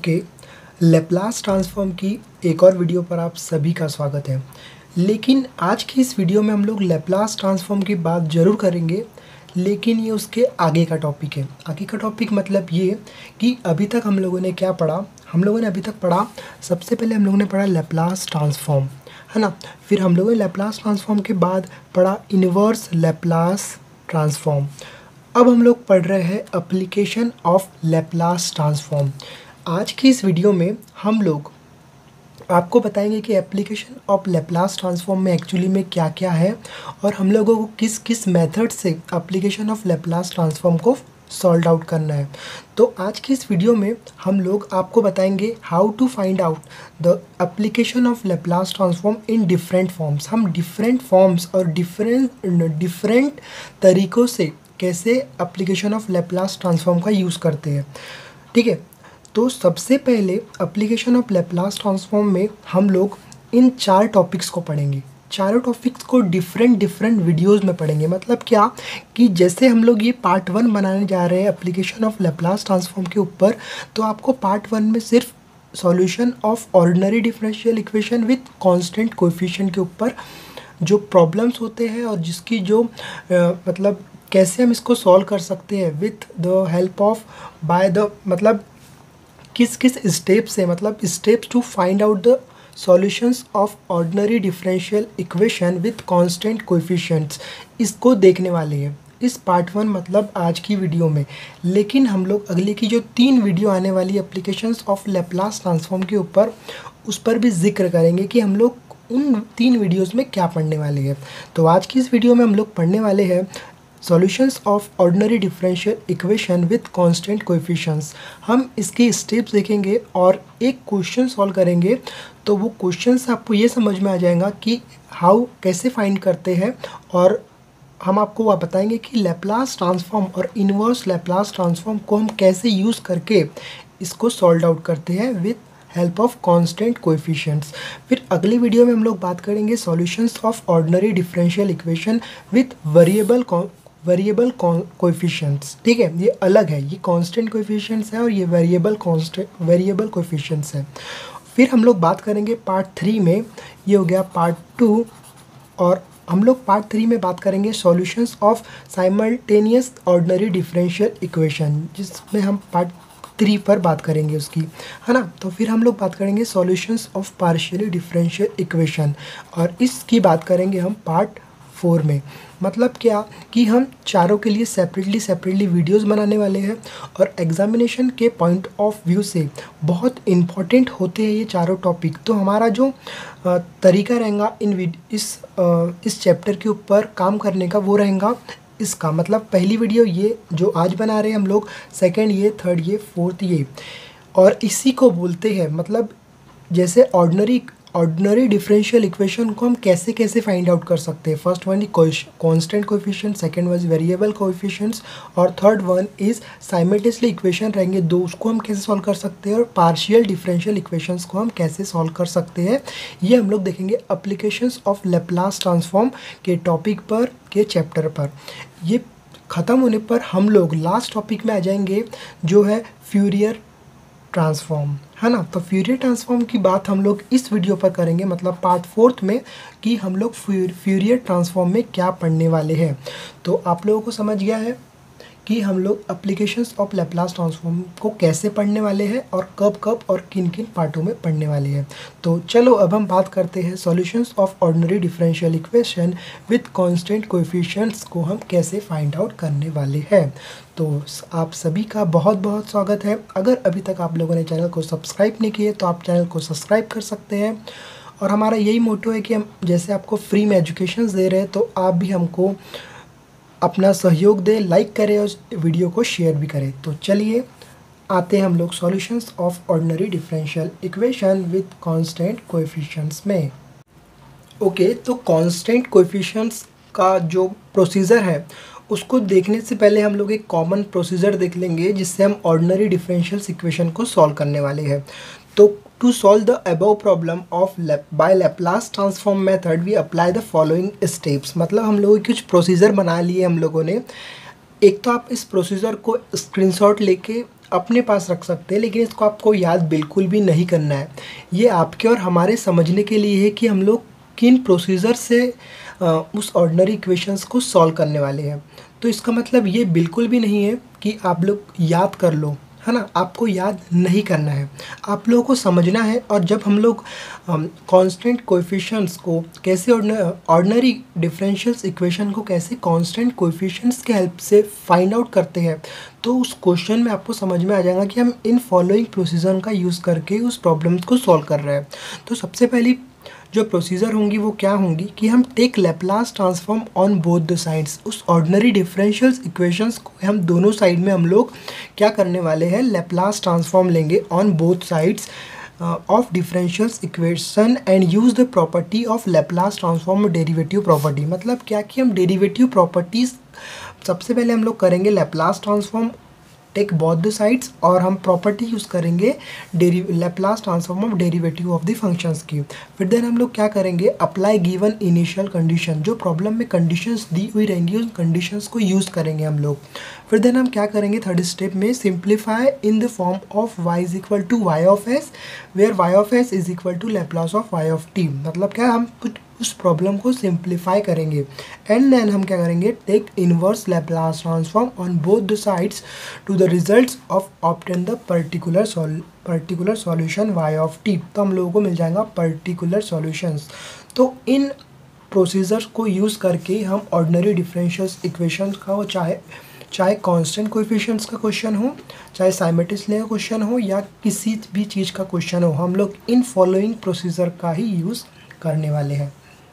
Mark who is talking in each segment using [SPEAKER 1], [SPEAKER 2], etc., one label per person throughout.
[SPEAKER 1] Okay, Laplace transform की एक और वीडियो पर आप सभी का स्वागत है। लेकिन आज की इस वीडियो में हम लोग लैप्लास ट्रांसफॉर्म की बात ज़रूर करेंगे, लेकिन ये उसके आगे का टॉपिक है। आगे का टॉपिक मतलब ये कि अभी तक हम लोगों ने क्या पढ़ा। हम लोगों ने अभी तक पढ़ा, सबसे पहले हम लोगों ने पढ़ा लैप्लास ट्रांसफॉर्म, है ना। फिर हम लोगों ने लैप्लास ट्रांसफॉर्म के बाद पढ़ा इन्वर्स लैप्लास ट्रांसफॉर्म। अब हम लोग पढ़ रहे हैं एप्लीकेशन ऑफ लैप्लास ट्रांसफॉर्म। आज की इस वीडियो में हम लोग आपको बताएंगे कि एप्लीकेशन ऑफ लैप्लास ट्रांसफॉर्म में एक्चुअली में क्या क्या है और हम लोगों को किस किस मेथड से एप्लीकेशन ऑफ लैप्लास ट्रांसफॉर्म को सॉल्व आउट करना है। तो आज की इस वीडियो में हम लोग आपको बताएंगे how to find out the application of Laplace transform in different forms. हम डिफरेंट फॉर्म्स और डिफरेंट तरीक़ों से कैसे एप्लीकेशन ऑफ लैप्लास ट्रांसफॉर्म का यूज़ करते हैं, ठीक है। तो सबसे पहले एप्लीकेशन ऑफ लैप्लास ट्रांसफॉर्म में हम लोग इन 4 टॉपिक्स को पढ़ेंगे। चारों टॉपिक्स को डिफरेंट वीडियोस में पढ़ेंगे। मतलब क्या कि जैसे हम लोग ये पार्ट 1 बनाने जा रहे हैं एप्लीकेशन ऑफ लैप्लास ट्रांसफॉर्म के ऊपर, तो आपको पार्ट 1 में सिर्फ solution of ordinary differential equation with constant coefficient के ऊपर जो प्रॉब्लम्स होते हैं और जिसकी जो मतलब कैसे हम इसको सॉल्व कर सकते हैं with the help of by the मतलब किस किस स्टेप्स से, मतलब steps to find out the solutions of ordinary differential equation with constant coefficients, इसको देखने वाले हैं इस पार्ट 1 मतलब आज की वीडियो में। लेकिन हम लोग अगले की जो 3 वीडियो आने वाली एप्लीकेशंस ऑफ लैप्लास ट्रांसफॉर्म के ऊपर, उस पर भी जिक्र करेंगे कि हम लोग उन 3 वीडियोज़ में क्या पढ़ने वाले हैं। तो आज की इस वीडियो में हम लोग पढ़ने वाले हैं solutions of ordinary differential equation with constant coefficients. हम इसके स्टेप्स देखेंगे और एक क्वेश्चन सॉल्व करेंगे, तो वो क्वेश्चन से आपको ये समझ में आ जाएगा कि हाउ कैसे फाइंड करते हैं। और हम आपको बताएंगे कि लैप्लास ट्रांसफॉर्म और इन्वर्स लैप्लास ट्रांसफॉर्म को हम कैसे यूज़ करके इसको सॉल्व आउट करते हैं with help of constant coefficients. फिर अगली वीडियो में हम लोग बात करेंगे solutions of ordinary differential equation with variable coefficients, ठीक है। ये अलग है, ये कांस्टेंट कोएफिशिएंट्स है और ये वेरिएबल कोएफिशिएंट्स है। फिर हम लोग बात करेंगे पार्ट 3 में, ये हो गया पार्ट 2, और हम लोग पार्ट 3 में बात करेंगे solutions of simultaneous ordinary differential equation, जिसमें हम पार्ट 3 पर बात करेंगे उसकी, है ना। तो फिर हम लोग बात करेंगे solutions of partially differential equation, और इसकी बात करेंगे हम पार्ट 4 में। मतलब क्या कि हम चारों के लिए सेपरेटली वीडियोस बनाने वाले हैं और एग्जामिनेशन के पॉइंट ऑफ व्यू से बहुत इम्पॉर्टेंट होते हैं ये चारों टॉपिक। तो हमारा जो तरीका रहेगा इस चैप्टर के ऊपर काम करने का, वो रहेगा इसका मतलब पहली वीडियो ये जो आज बना रहे हैं हम लोग, सेकंड ये, थर्ड ये, फोर्थ ये, और इसी को बोलते हैं मतलब जैसे ऑर्डिनरी डिफरेंशियल इक्वेशन को हम कैसे कैसे फाइंड आउट कर सकते हैं। First one is constant coefficient, second one is variable coefficients, और third one is simultaneously equation रहेंगे दो, उसको हम कैसे सॉल्व कर सकते हैं, और पार्शियल डिफरेंशियल इक्वेशंस को हम कैसे सॉल्व कर सकते हैं। ये हम लोग देखेंगे एप्लीकेशंस ऑफ लैप्लास ट्रांसफॉर्म के टॉपिक पर, के चैप्टर पर। ये ख़त्म होने पर हम लोग लास्ट टॉपिक में आ जाएंगे जो है फ्यूरियर ट्रांसफॉर्म, है ना। तो फ्यूरियर ट्रांसफॉर्म की बात हम लोग इस वीडियो पर करेंगे, मतलब पार्ट 4 में, कि हम लोग फ्यूरियर ट्रांसफॉर्म में क्या पढ़ने वाले हैं। तो आप लोगों को समझ गया है कि हम लोग एप्लीकेशंस ऑफ लैप्लास ट्रांसफॉर्म को कैसे पढ़ने वाले हैं और कब और किन किन पार्टों में पढ़ने वाले हैं। तो चलो अब हम बात करते हैं solutions of ordinary differential equation with constant coefficients को हम कैसे फाइंड आउट करने वाले हैं। तो आप सभी का बहुत बहुत स्वागत है। अगर अभी तक आप लोगों ने चैनल को सब्सक्राइब नहीं किए तो आप चैनल को सब्सक्राइब कर सकते हैं। और हमारा यही मोटो है कि हम जैसे आपको फ्री में एजुकेशन दे रहे हैं, तो आप भी हमको अपना सहयोग दें, लाइक करें और वीडियो को शेयर भी करें। तो चलिए आते हैं हम लोग solutions of ordinary differential equation with constant coefficients में। ओके, तो कांस्टेंट कोएफिशिएंट्स का जो प्रोसीजर है उसको देखने से पहले हम लोग एक कॉमन प्रोसीजर देख लेंगे जिससे हम ऑर्डिनरी डिफरेंशियल इक्वेशन को सॉल्व करने वाले हैं। तो to solve the above problem of by Laplace transform method we apply the following steps. मतलब हम लोगों कुछ प्रोसीजर बना लिए हम लोगों ने एक तो आप इस प्रोसीजर को स्क्रीनशॉट लेके अपने पास रख सकते हैं, लेकिन इसको आपको याद बिल्कुल भी नहीं करना है। ये आपके और हमारे समझने के लिए है कि हम लोग किन प्रोसीजर से उस ऑर्डिनरी इक्वेशंस को सॉल्व करने वाले हैं। तो इसका मतलब ये बिल्कुल भी नहीं है कि आप लोग याद कर लो, है ना। आपको याद नहीं करना है, आप लोगों को समझना है। और जब हम लोग कांस्टेंट कोएफिशिएंट्स को कैसे ऑर्डिनरी डिफरेंशियल इक्वेशन को कैसे कांस्टेंट कोएफिशिएंट्स के हेल्प से फाइंड आउट करते हैं, तो उस क्वेश्चन में आपको समझ में आ जाएगा कि हम इन फॉलोइंग प्रोसीजर का यूज़ करके उस प्रॉब्लम्स को सॉल्व कर रहे हैं। तो सबसे पहली जो प्रोसीजर होंगी वो क्या होंगी कि हम take Laplace transform on both the sides. उस ऑर्डिनरी डिफरेंशियल इक्वेशंस को हम दोनों साइड में हम लोग क्या करने वाले हैं, लैप्लास ट्रांसफॉर्म लेंगे on both sides of differential equation and use the property of Laplace transform derivative property. मतलब क्या कि हम डेरिवेटिव प्रॉपर्टीज़ सबसे पहले हम लोग करेंगे Laplace transform take both the sides, और हम प्रॉपर्टी यूज़ करेंगे Laplace transform of derivative of the functions की। फिर देन हम लोग क्या करेंगे, अप्लाई गिवन इनिशियल कंडीशन, जो प्रॉब्लम में कंडीशंस दी हुई रहेंगी उन कंडीशंस को यूज़ करेंगे हम लोग। फिर देन हम क्या करेंगे थर्ड स्टेप में, simplify in the form of y is equal to Y of S, where Y of S is equal to Laplace of Y of T. मतलब क्या, हम उस प्रॉब्लम को सिंप्लीफाई करेंगे। एंड देन हम क्या करेंगे, take inverse Laplace transform on both the sides to the results of obtain the particular solution y of t। तो हम लोगों को मिल जाएगा पर्टिकुलर सॉल्यूशंस। तो इन प्रोसीजर्स को यूज़ करके हम ऑर्डिनरी डिफरेंशियल इक्वेशंस का, वो चाहे कांस्टेंट कोएफिशिएंट्स का क्वेश्चन हो, चाहे साइमेट्रिकली का क्वेश्चन हो, या किसी भी चीज़ का क्वेश्चन हो, हम लोग इन फॉलोइंग प्रोसीजर का ही यूज़ करने वाले हैं।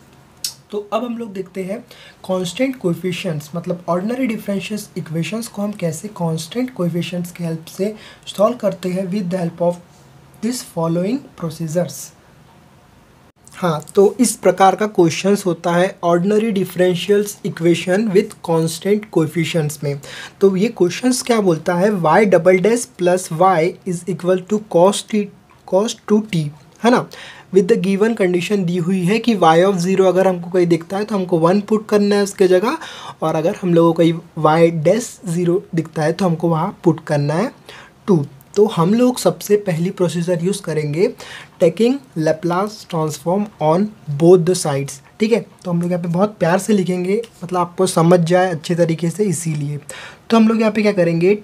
[SPEAKER 1] तो अब हम लोग देखते हैं कांस्टेंट कोएफिशिएंट्स, मतलब ऑर्डिनरी डिफरेंशियल इक्वेशंस को हम कैसे कांस्टेंट कोएफिशिएंट्स की हेल्प से सॉल्व करते हैं with the help of this following procedures. हाँ, तो इस प्रकार का क्वेश्चंस होता है ordinary differential equation with constant coefficients में। तो ये क्वेश्चंस क्या बोलता है, y double dash plus y is equal to cos 2t, है ना, विद द गिवन कंडीशन दी हुई है कि y ऑफ 0 अगर हमको कहीं दिखता है तो हमको 1 पुट करना है उसके जगह, और अगर हम लोगों को कहीं y डैश 0 दिखता है तो हमको वहाँ पुट करना है 2। तो हम लोग सबसे पहली प्रोसीजर यूज़ करेंगे taking Laplace transform on both the sides. ठीक है, तो हम लोग यहाँ पे बहुत प्यार से लिखेंगे, मतलब आपको समझ जाए अच्छे तरीके से, इसीलिए। तो हम लोग यहाँ पे क्या करेंगे,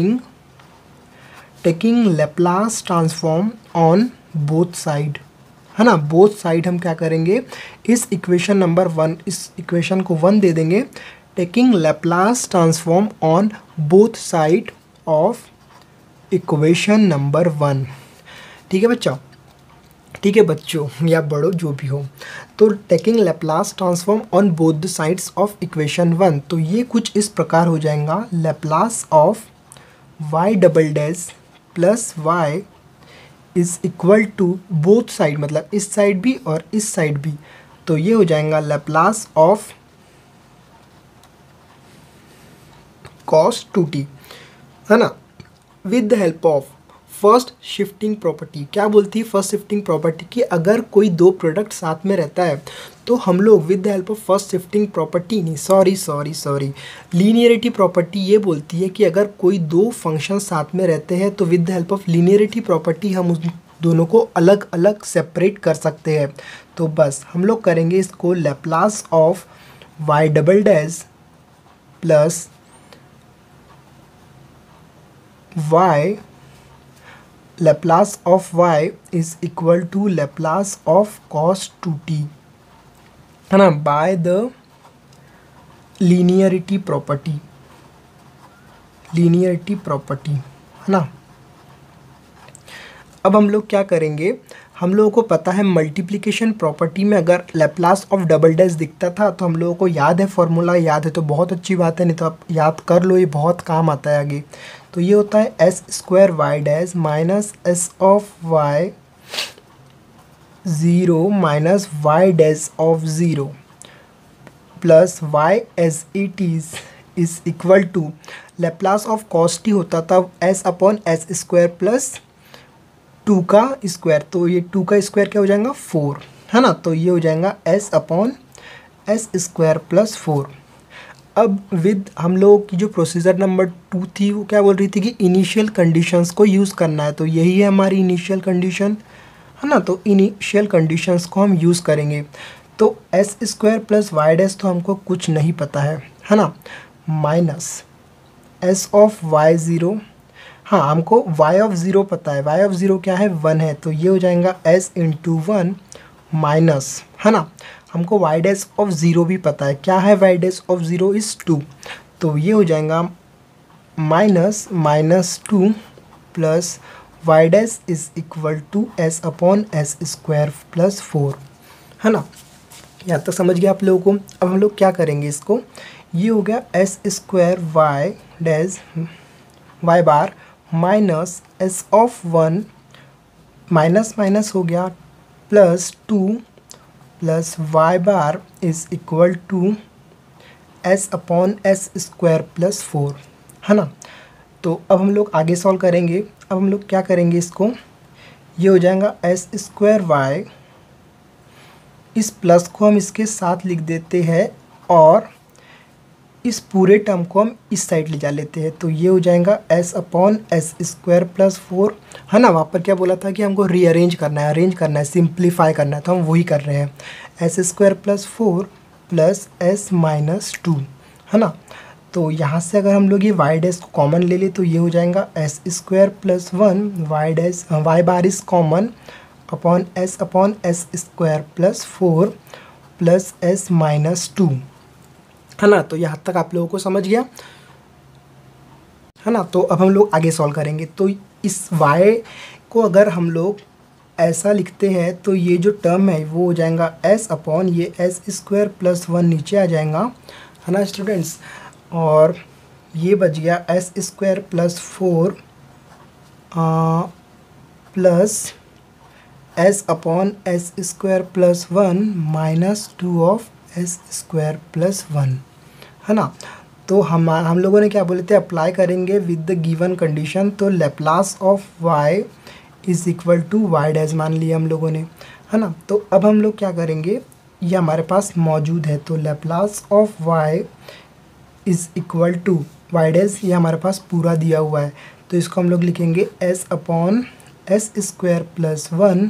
[SPEAKER 1] taking Laplace transform on both side, है ना। बोथ साइड हम क्या करेंगे, इस इक्वेशन नंबर 1, इस इक्वेशन को 1 दे देंगे। Taking Laplace transform on both side of equation number 1। ठीक है बच्चा, ठीक है बच्चों या बड़ों जो भी हो। तो taking Laplace transform on both the sides of equation 1, तो ये कुछ इस प्रकार हो जाएगा, Laplace of y double dash plus y is equal to both side, मतलब इस साइड भी और इस साइड भी, तो ये हो जाएगा लैप्लास ऑफ cos 2t, है ना, with the help of first shifting property. क्या बोलती है फर्स्ट शिफ्टिंग प्रॉपर्टी, कि अगर कोई दो प्रोडक्ट साथ में रहता है तो हम लोग with the help of first shifting property, नहीं सॉरी लीनियरिटी प्रॉपर्टी ये बोलती है कि अगर कोई दो फंक्शन साथ में रहते हैं तो with the help of linearity property हम उस दोनों को अलग अलग सेपरेट कर सकते हैं। तो बस हम लोग करेंगे इसको Laplace of y double dash plus y, Laplace of y is equal to Laplace of cos 2t, है ना, बाय द लीनियरिटी प्रॉपर्टी, है ना। अब हम लोग क्या करेंगे, हम लोगों को पता है मल्टीप्लिकेशन प्रॉपर्टी में अगर लैप्लास ऑफ डबल डैश दिखता था तो हम लोगों को याद है, फॉर्मूला याद है तो बहुत अच्छी बात है, नहीं तो आप याद कर लो, ये बहुत काम आता है आगे। तो ये होता है S square Y dash minus S of Y 0 minus Y dash of 0 plus Y as it is equal to Laplace of cos T होता था S upon S square plus 2 का स्क्वायर, तो ये 2 का स्क्वायर क्या हो जाएगा 4, है ना, तो ये हो जाएगा S upon S square plus 4। अब विद हम लोग की जो प्रोसीजर नंबर 2 थी वो क्या बोल रही थी कि इनिशियल कंडीशंस को यूज़ करना है, तो यही है हमारी इनिशियल कंडीशन, है ना। तो इनिशियल कंडीशंस को हम यूज़ करेंगे। तो S square plus Y dash तो हमको कुछ नहीं पता है ना, minus S of Y zero, हाँ हमको y ऑफ ज़ीरो पता है, y ऑफ ज़ीरो क्या है 1 है, तो ये हो जाएगा s इंटू 1 माइनस, है ना। हमको y डैश ऑफ ज़ीरो भी पता है, क्या है y dash of zero is 2, तो ये हो जाएगा minus 2 plus y dash is equal to s upon S square plus 4, है ना। यहाँ तक समझ गया आप लोगों को। अब हम लोग क्या करेंगे इसको, ये हो गया S square Y dash Y bar minus S of 1 minus minus हो गया plus 2 plus Y bar is equal to S upon S square plus 4, है ना। तो अब हम लोग आगे सॉल्व करेंगे। अब हम लोग क्या करेंगे इसको, ये हो जाएगा एस स्क्वायर वाई, इस प्लस को हम इसके साथ लिख देते हैं और इस पूरे टर्म को हम इस साइड ले जा लेते हैं, तो ये हो जाएगा S upon S square plus 4, है ना। वहाँ पर क्या बोला था कि हमको रीअरेंज करना है, अरेंज करना है, सिंप्लीफाई करना है, तो हम वही कर रहे हैं। S square plus 4 plus S minus 2, है ना। तो यहाँ से अगर हम लोग ये वाई डैश को कॉमन ले लें तो ये हो जाएगा S square plus 1 Y dash Y bar is common upon S square plus 4 plus S minus 2, है ना। तो यहाँ तक आप लोगों को समझ गया, है ना। तो अब हम लोग आगे सॉल्व करेंगे। तो इस y को अगर हम लोग ऐसा लिखते हैं तो ये जो टर्म है वो हो जाएगा s अपॉन ये एस स्क्वायर प्लस 1 नीचे आ जाएगा, है ना स्टूडेंट्स, और ये बच गया S square plus 4 plus S upon S square plus 1 minus 2 of S square plus 1, है ना। तो हम लोगों ने क्या बोले थे, अप्लाई करेंगे विद द गिवन कंडीशन, तो Laplace of y is equal to Y dash मान लिया हम लोगों ने, है ना। तो अब हम लोग क्या करेंगे, ये हमारे पास मौजूद है, तो Laplace of y is equal to Y dash, ये हमारे पास पूरा दिया हुआ है, तो इसको हम लोग लिखेंगे s upon S square plus 1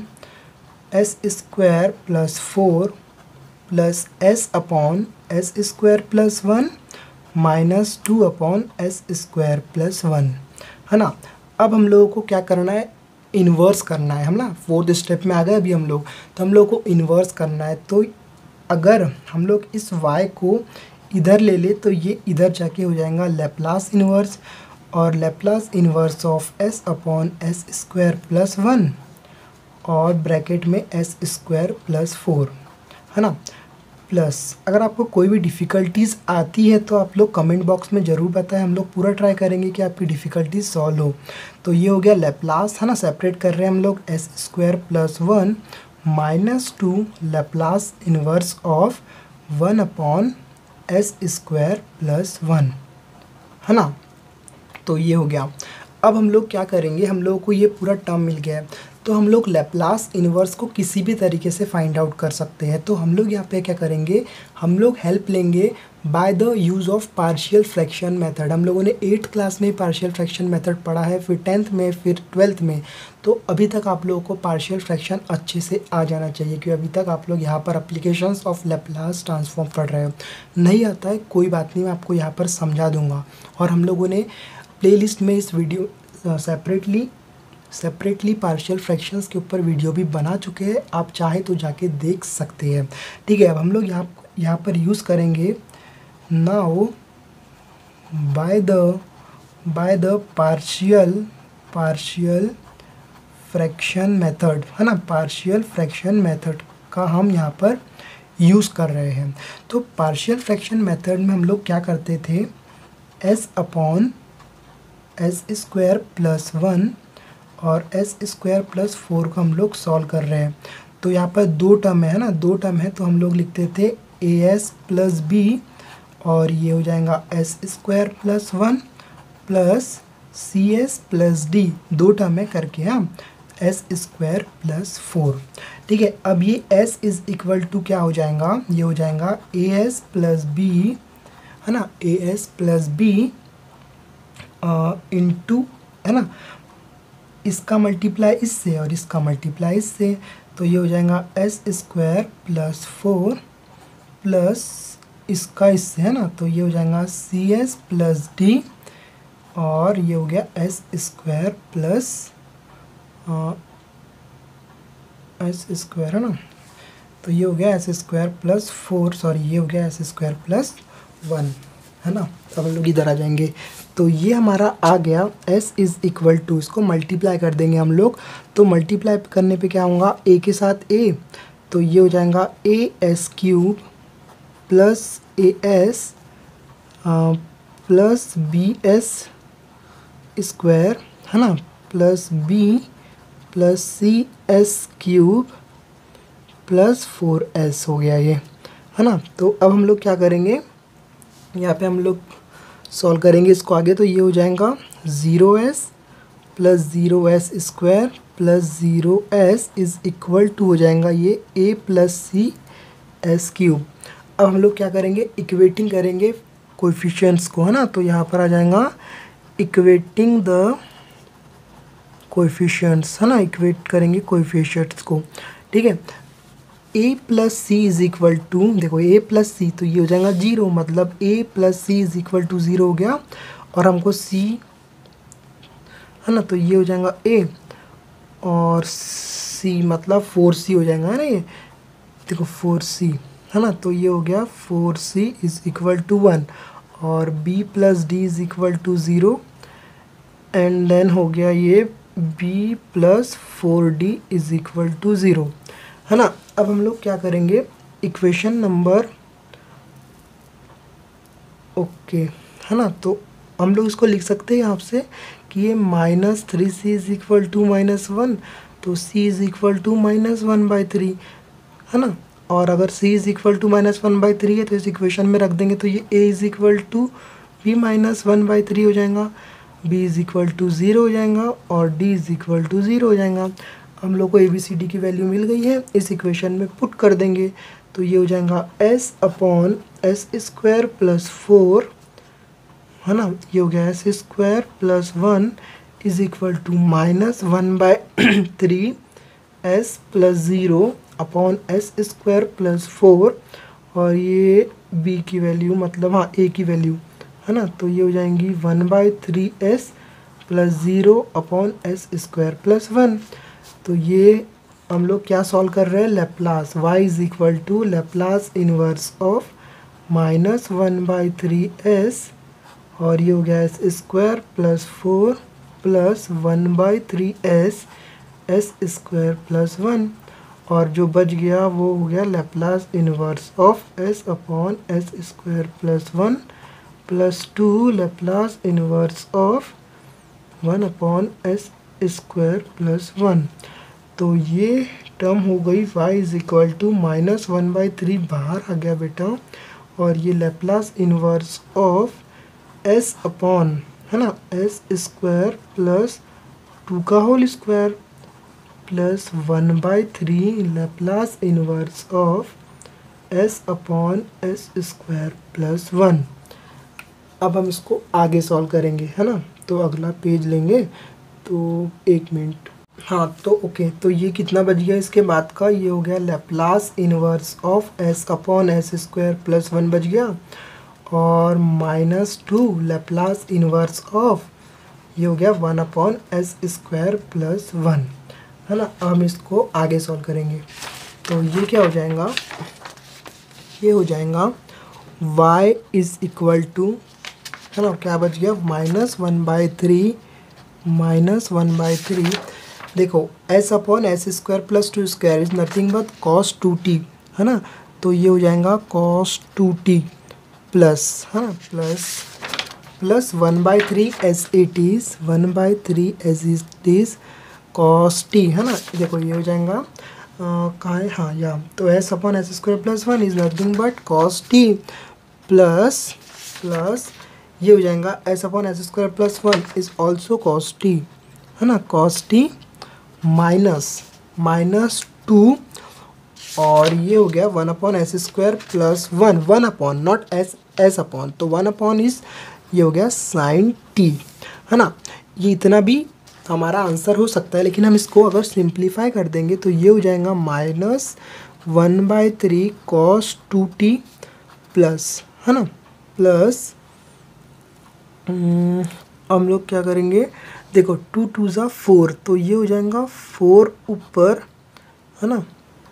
[SPEAKER 1] S square plus 4 plus S upon S square plus 1 minus 2 upon S square plus 1, है ना। अब हम लोगों को क्या करना है, इन्वर्स करना है, हम ना 4th स्टेप में आ गए अभी हम लोग, तो हम लोग को इन्वर्स करना है। तो अगर हम लोग इस y को इधर ले ले तो ये इधर जाके हो जाएगा लेप्लास इन्वर्स, और Laplace inverse of s upon S square plus 1 और ब्रैकेट में एस स्क्वायर प्लस 4, है ना। प्लस अगर आपको कोई भी डिफ़िकल्टीज़ आती है तो आप लोग कमेंट बॉक्स में ज़रूर बताएं, हम लोग पूरा ट्राई करेंगे कि आपकी डिफ़िकल्टीज सॉल्व हो। तो ये हो गया लेप्लास, है ना, सेपरेट कर रहे हैं हम लोग S square plus 1 minus 2 Laplace inverse of 1 upon S square plus 1, है ना। तो ये हो गया। अब हम लोग क्या करेंगे, हम लोगों को ये पूरा टर्म मिल गया है, तो हम लोग लेप्लास इन्वर्स को किसी भी तरीके से फाइंड आउट कर सकते हैं। तो हम लोग यहाँ पे क्या करेंगे, हम लोग हेल्प लेंगे by the use of partial fraction method. हम लोगों ने 8th क्लास में पार्शियल फ्रैक्शन मेथड पढ़ा है, फिर 10th में, फिर 12th में, तो अभी तक आप लोगों को पार्शियल फ्रैक्शन अच्छे से आ जाना चाहिए, क्योंकि अभी तक आप लोग यहाँ पर एप्लीकेशंस ऑफ लेप्लास ट्रांसफॉर्म पढ़ रहे हो। नहीं आता है कोई बात नहीं, मैं आपको यहाँ पर समझा दूँगा। और हम लोगों ने प्लेलिस्ट में इस वीडियो सेपरेटली पार्शियल फ्रैक्शंस के ऊपर वीडियो भी बना चुके हैं, आप चाहे तो जाके देख सकते हैं, ठीक है। अब हम लोग यहाँ पर यूज़ करेंगे now by the partial fraction method, है ना, पार्शियल फ्रैक्शन मेथड का हम यहाँ पर यूज़ कर रहे हैं। तो पार्शियल फ्रैक्शन मेथड में हम लोग क्या करते थे, s upon S square plus 1 और एस स्क्वायर प्लस 4 को हम लोग सॉल्व कर रहे हैं। तो यहाँ पर 2 टर्म है ना, 2 टर्म है, तो हम लोग लिखते थे ए एस प्लस बी, और ये हो जाएगा S square plus 1 plus C S plus D, 2 term है करके, हाँ, एस स्क्वायर प्लस 4, ठीक है। अब ये s इज़ इक्वल टू क्या हो जाएगा, ये हो जाएगा ए एस प्लस बी है ना, A S plus B into, है ना, इसका मल्टीप्लाई इससे और इसका मल्टीप्लाई इससे, तो ये हो जाएगा एस स्क्वायर प्लस 4 प्लस इसका इससे, है ना, तो ये हो जाएगा सी एस प्लस डी, और ये हो गया S square plus S square, है ना, तो ये हो गया एस स्क्वायर प्लस 4, सॉरी ये हो गया एस स्क्वायर प्लस 1, है ना। अब हम लोग इधर आ जाएंगे, तो ये हमारा आ गया s इज़ इक्वल टू, इसको मल्टीप्लाई कर देंगे हम लोग, तो मल्टीप्लाई करने पे क्या होगा, a के साथ a, तो ये हो जाएगा A S cube plus A S plus B S square, है ना, plus B plus C S cube plus 4s हो गया ये, है ना। तो अब हम लोग क्या करेंगे, यहाँ पे हम लोग सॉल्व करेंगे इसको आगे, तो ये हो जाएगा 0s plus 0s square plus 0s is equal to हो जाएगा ये a plus C S cube. अब हम लोग क्या करेंगे, इक्वेटिंग करेंगे कोएफिशिएंट्स को, है ना, तो यहाँ पर आ जाएगा इक्वेटिंग द कोएफिशिएंट्स, है ना, इक्वेट करेंगे कोएफिशिएंट्स को, ठीक है। a plus C is equal to, देखो a प्लस सी, तो ये हो जाएगा 0, मतलब a plus C is equal to 0 हो गया, और हमको c, है ना, तो ये हो जाएगा a और c मतलब 4c हो जाएगा, है ना, ये देखो 4c, है ना, तो ये हो गया 4c इज इक्वल टू 1, और b plus D is equal to 0, and then हो गया ये b plus 4d is equal to 0, है ना। अब हम लोग क्या करेंगे, इक्वेशन नंबर ओके, है ना, तो हम लोग इसको लिख सकते हैं यहाँ से कि ये -3c इज इक्वल टू -1, तो c इज इक्वल टू -1/3, है ना, और अगर c इज इक्वल टू -1/3 है तो इस इक्वेशन में रख देंगे, तो ये a is equal to b -1/3 हो जाएगा, b इज इक्वल टू 0 हो जाएगा, और d इज इक्वल टू 0 हो जाएगा। हम लोग को ए बी सी डी की वैल्यू मिल गई है, इस इक्वेशन में पुट कर देंगे, तो ये हो जाएगा s upon S square plus 4, है ना, ये हो गया S square plus 1 is equal to -1/3 s plus 0 upon S square plus 4, और ये b की वैल्यू मतलब हाँ a की वैल्यू, है ना, तो ये हो जाएंगी 1/3s plus 0 upon S square plus 1। तो ये हम लोग क्या सॉल्व कर रहे हैं, Laplace, y is equal to Laplace inverse of -1/3s, और ये हो गया S square plus 4 plus 1/3s S square plus 1, और जो बच गया वो हो गया Laplace inverse of s upon S square plus 1 plus 2 Laplace inverse of 1 upon S square plus 1। तो ये टर्म हो गई y इज इक्वल टू -1/3 बाहर आ गया बेटा, और ये Laplace inverse of s upon, है ना, एस स्क्वायर प्लस 2 का whole square plus 1/3 Laplace inverse of s upon S square plus 1। अब हम इसको आगे सॉल्व करेंगे, है ना, तो अगला पेज लेंगे, तो 1 मिनट, हाँ, तो ओके, तो ये कितना बच गया इसके बाद का, ये हो गया Laplace inverse of s upon S square plus 1 बच गया, और -2 लैप्लास इनवर्स ऑफ, ये हो गया 1 अपॉन एस स्क्वायर प्लस 1, है ना। हम इसको आगे सॉल्व करेंगे, तो ये क्या हो जाएगा, ये हो जाएगा y इज इक्वल टू, है ना, क्या बच गया -1/3 देखो s upon S square plus 2 square is nothing but cos 2t, है ना, तो ये हो जाएगा cos 2t प्लस, है ना, plus 1/3 S it is 1/3 S it is cos t, है ना, देखो ये हो जाएगा कहाँ है, हाँ या, तो s upon S square plus 1 is nothing but cos t plus ये हो जाएगा s upon S square plus 1 is also cos t, है ना, cos t -2 और ये हो गया 1/s² plus 1 upon not S upon, तो 1 अपॉन इस ये हो गया sin t, है ना। ये इतना भी हमारा आंसर हो सकता है, लेकिन हम इसको अगर सिंप्लीफाई कर देंगे तो ये हो जाएगा -1/3 cos 2t प्लस, है ना, प्लस हम लोग क्या करेंगे, देखो 2 2 ज़ा 4, तो ये हो जाएगा 4 ऊपर, है ना,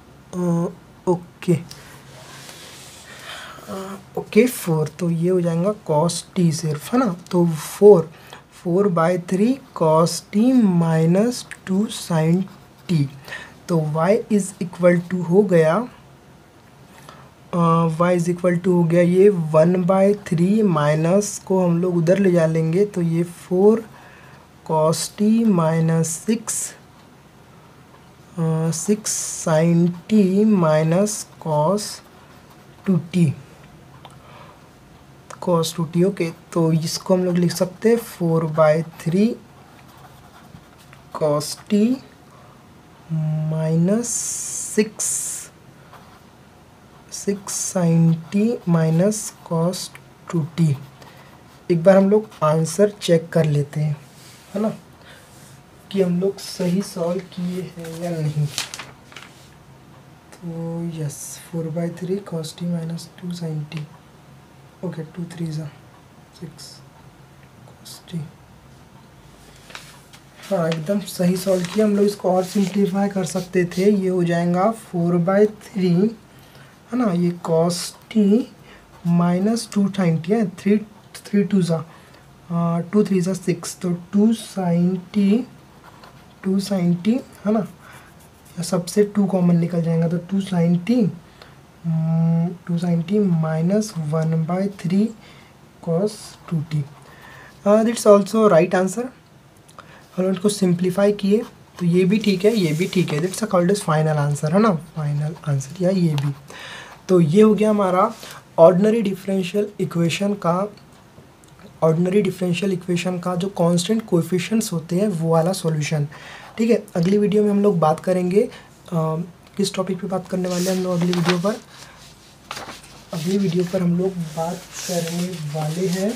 [SPEAKER 1] ओके 4, तो ये हो जाएगा cos t सिर्फ, है ना, तो 4/3 cos t minus 2 sin t, तो y इज़ इक्वल टू हो गया हो गया ये 1/3 माइनस को हम लोग उधर ले जा लेंगे, तो ये 4 cos t minus 6 sin t minus cos 2t, okay. तो इसको हम लोग लिख सकते हैं 4/3 cos t minus 6 sin t minus cos 2t। एक बार हम लोग आंसर चेक कर लेते हैं, है ना, कि हम लोग सही सॉल्व किए हैं या नहीं। तो yes 4/3 cos t minus 2 sin t, okay 2 3 ज़ा 6 cos t, हाँ एकदम सही सॉल्व किया। हम लोग इसको और सिंप्लीफाई कर सकते थे, ये हो जाएगा 4/3, है ना, ये cos t minus 2 sin t है, 3 2 ज़ा 2 3 ज़ा 6, तो 2 sin t, है ना, सबसे 2 कॉमन निकल जाएगा, तो 2 sin t minus 1/3 cos 2t, that's also right answer. हम लोग इसको सिंप्लीफाई किए तो ये भी ठीक है, ये भी ठीक है, that's called as final answer, है ना, फाइनल आंसर, या ये भी। तो ये हो गया हमारा ऑर्डिनरी डिफरेंशियल इक्वेशन का जो कांस्टेंट कोएफिशिएंट्स होते हैं वो वाला सॉल्यूशन। ठीक है, अगली वीडियो में हम लोग बात करेंगे किस टॉपिक पे बात करने वाले हैं हम लोग अगली वीडियो पर हम लोग बात करने वाले हैं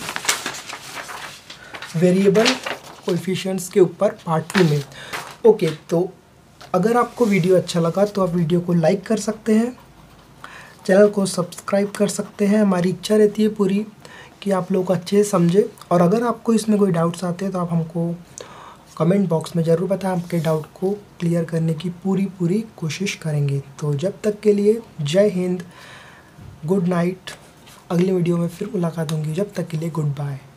[SPEAKER 1] वेरिएबल कोएफिशिएंट्स के ऊपर पार्ट 2 में। ओके, तो अगर आपको वीडियो अच्छा लगा तो आप वीडियो को लाइक कर सकते हैं, चैनल को सब्सक्राइब कर सकते हैं। हमारी इच्छा रहती है पूरी कि आप लोग अच्छे से समझे, और अगर आपको इसमें कोई डाउट्स आते हैं तो आप हमको कमेंट बॉक्स में ज़रूर बताएं, आपके डाउट को क्लियर करने की पूरी कोशिश करेंगे। तो जब तक के लिए जय हिंद, गुड नाइट, अगली वीडियो में फिर मुलाकात होंगी, जब तक के लिए गुड बाय।